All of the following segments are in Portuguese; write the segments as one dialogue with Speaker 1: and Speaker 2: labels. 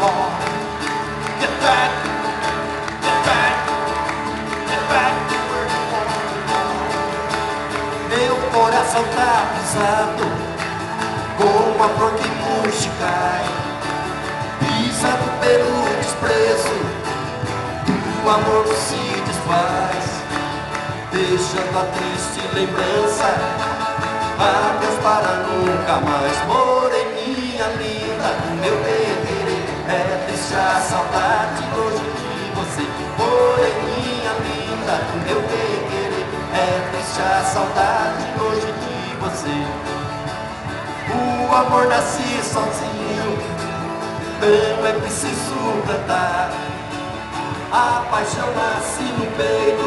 Speaker 1: wall. Get back, get back, get back to where you belong. Meu coração tá pisado, como a flor que murcha e cai, pisado pelo desprezo, o amor se desfaz, deixando a triste lembrança, adeus para nunca mais. Moreninha linda, meu bem-querer, é triste a saudade longe de você. Moreninha linda, meu bem-querer, é triste a saudade longe de você. O amor nasce sozinho, não é preciso plantar. A paixão nasce no peito,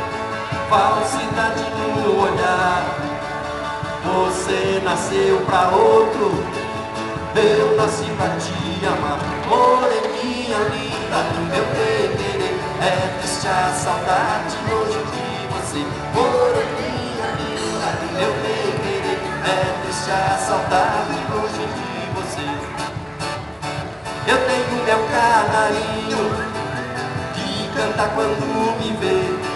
Speaker 1: falsidade no olhar. Você nasceu pra outro, eu nasci pra te amar. Moreninha linda, meu bem-querer, é triste a saudade longe de você. Moreninha linda, meu bem-querer, é triste a saudade longe de você. Eu tenho meu canarinho que canta quando me vê.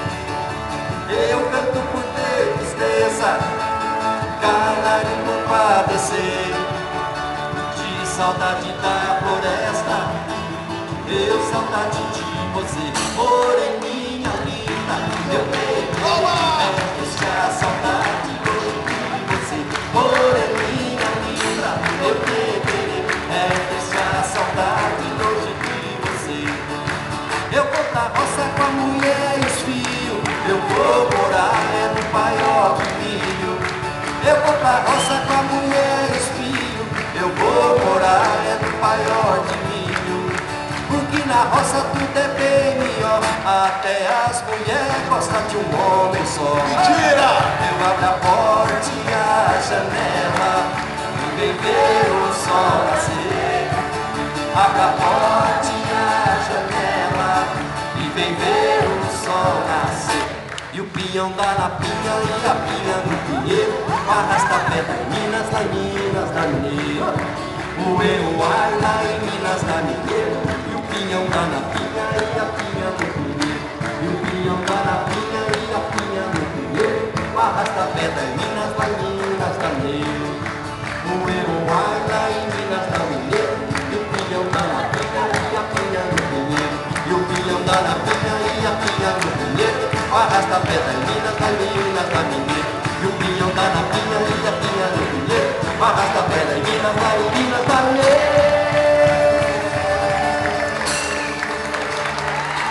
Speaker 1: Eu canto por ter tristeza, canarinho por padecer. De saudade da floresta, eu saudade de você. Moreninha linda, meu bem-querer, é triste a saudade longe de você. Moreninha linda, meu bem-querer, é triste a saudade longe de você. Eu vou pra roça com a mulher e os filhos, eu vou morar no paiol de milho. Eu vou pra roça com a mulher e os filhos, eu vou morar no paiol de milho. Porque na roça tudo é bem melhor, até as mulheres gostam de um homem só.
Speaker 2: Mentira!
Speaker 1: Eu abro a porta e a janela e vem ver o sol nascer. Abro a porta e a janela e vem ver o sol nascer. E o pinhão dá na pinha e a pinha no pinheiro, arrasta pedra em Minas, lá em Minas, lá mineiro. O eu ai lá em Minas, lá mineiro. E o pinhão dá na pinha e a pinha no pinheiro. E o pinhão dá na pinha e a pinha no pinheiro, arrasta pedra em Minas, lá em Minas, lá mineiro. O eu ai lá em Minas, lá mineiro. E o pinhão dá na pinha e a pinha no pinheiro. E o pinhão dá na pinha e a pinha no pinheiro, arrasta pedra em Minas, lá em Minas, lá mineiro. E o pinhão dá na pinha e a pinha no pinheiro, arrasta pedra em Minas, lá em Minas, lá mineiro.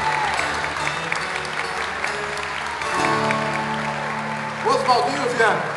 Speaker 2: Oswaldinho Viana.